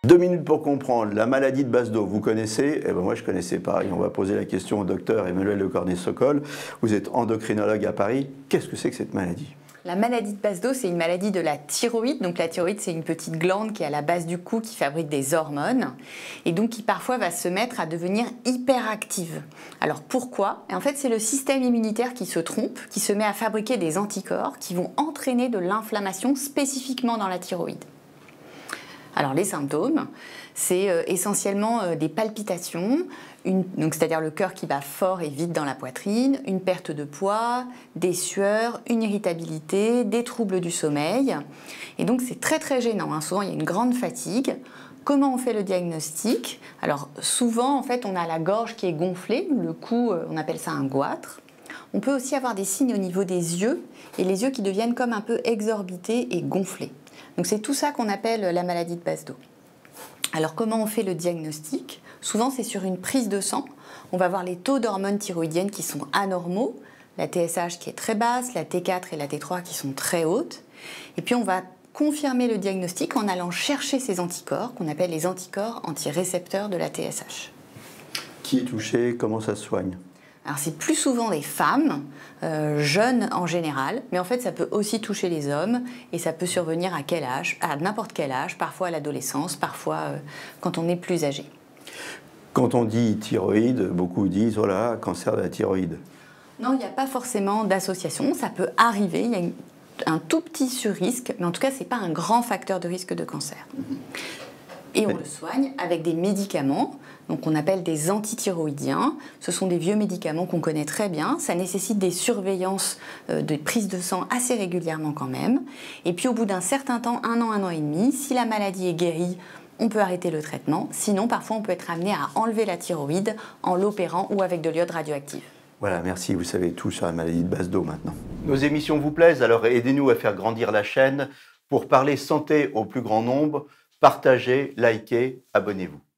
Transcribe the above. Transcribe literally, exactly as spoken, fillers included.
Deux minutes pour comprendre. La maladie de Basedow, vous connaissez? Eh ben moi, je connaissais pas. Et on va poser la question au docteur Emmanuel Le Cornet-Sokol. Vous êtes endocrinologue à Paris. Qu'est-ce que c'est que cette maladie? La maladie de Basedow, c'est une maladie de la thyroïde. Donc la thyroïde, c'est une petite glande qui est à la base du cou qui fabrique des hormones et donc qui parfois va se mettre à devenir hyperactive. Alors pourquoi? En fait, c'est le système immunitaire qui se trompe, qui se met à fabriquer des anticorps qui vont entraîner de l'inflammation spécifiquement dans la thyroïde. Alors les symptômes, c'est euh, essentiellement euh, des palpitations, c'est-à-dire le cœur qui bat fort et vite dans la poitrine, une perte de poids, des sueurs, une irritabilité, des troubles du sommeil. Et donc c'est très très gênant, hein. Souvent il y a une grande fatigue. Comment on fait le diagnostic? Alors souvent en fait on a la gorge qui est gonflée, le cou euh, on appelle ça un goitre. On peut aussi avoir des signes au niveau des yeux et les yeux qui deviennent comme un peu exorbités et gonflés. Donc c'est tout ça qu'on appelle la maladie de Basedow. Alors comment on fait le diagnostic? Souvent c'est sur une prise de sang. On va voir les taux d'hormones thyroïdiennes qui sont anormaux, la T S H qui est très basse, la T quatre et la T trois qui sont très hautes. Et puis on va confirmer le diagnostic en allant chercher ces anticorps qu'on appelle les anticorps antirécepteurs de la T S H. Qui est touché? Comment ça se soigne? Alors c'est plus souvent des femmes, euh, jeunes en général, mais en fait ça peut aussi toucher les hommes et ça peut survenir à quel âge? À n'importe quel âge, parfois à l'adolescence, parfois euh, quand on est plus âgé. Quand on dit thyroïde, beaucoup disent oh là, cancer de la thyroïde. Non, il n'y a pas forcément d'association, ça peut arriver, il y a une, un tout petit sur-risque, mais en tout cas ce n'est pas un grand facteur de risque de cancer. Et on le soigne avec des médicaments, donc on appelle des antithyroïdiens. Ce sont des vieux médicaments qu'on connaît très bien. Ça nécessite des surveillances euh, de prise de sang assez régulièrement quand même. Et puis au bout d'un certain temps, un an, un an et demi, si la maladie est guérie, on peut arrêter le traitement. Sinon, parfois, on peut être amené à enlever la thyroïde en l'opérant ou avec de l'iode radioactif. Voilà, merci. Vous savez tout sur la maladie de Basedow maintenant. Nos émissions vous plaisent, alors aidez-nous à faire grandir la chaîne pour parler santé au plus grand nombre. Partagez, likez, abonnez-vous.